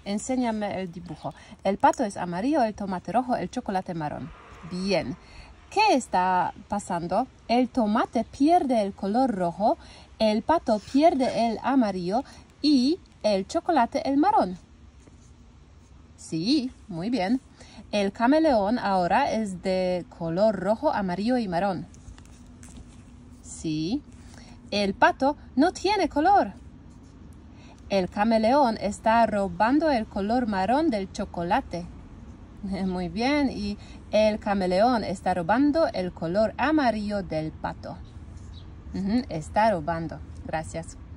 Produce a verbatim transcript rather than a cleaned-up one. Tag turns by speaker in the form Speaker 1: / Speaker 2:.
Speaker 1: enséñame el dibujo. El pato es amarillo, el tomate rojo, el chocolate marrón. Bien. ¿Qué está pasando? El tomate pierde el color rojo, el pato pierde el amarillo y el chocolate el marrón. Sí, muy bien. El camaleón ahora es de color rojo, amarillo y marrón. Sí. El pato no tiene color. El camaleón está robando el color marrón del chocolate. Muy bien, y el camaleón está robando el color amarillo del pato. Uh-huh, está robando. Gracias.